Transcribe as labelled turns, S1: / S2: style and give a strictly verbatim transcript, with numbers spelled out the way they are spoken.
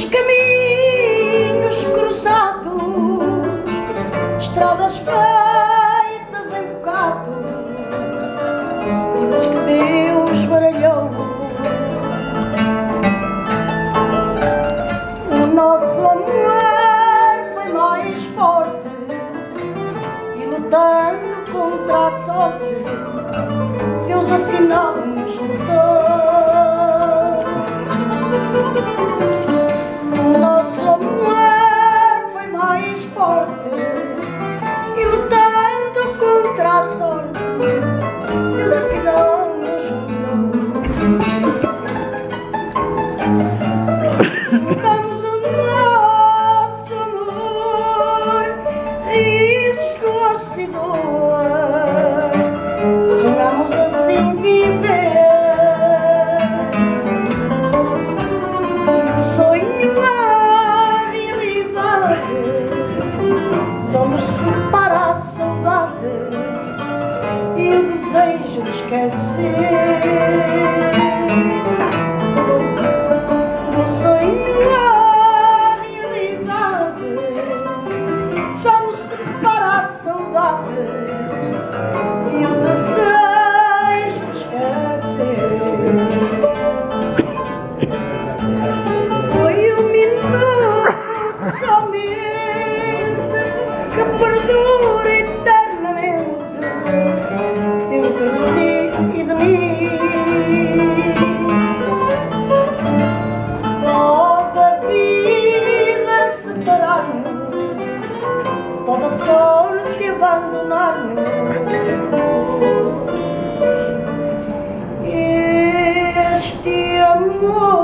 S1: Dos caminhos cruzados, estradas feitas em bocados, vidas que Deus baralhou. O nosso amor foi mais forte e, lutando contra a sorte, Deus afinal nos juntou. O nosso amor foi mais forte e, lutando contra a sorte, Deus afinal nos juntou. Juntamos o nosso amor e isso gosto e dor. Sonhamos assim viver. Sonho a realidade, somos separa a saudade e o desejo de esquecer. Do sonho a realidade, somos separa a saudade e o desejo de esquecer. Foi um minuto somente que perdura eternamente dentro de ti e de mim. Pode a vida separar-nos, pode a sorte abandonar-nos. Este amor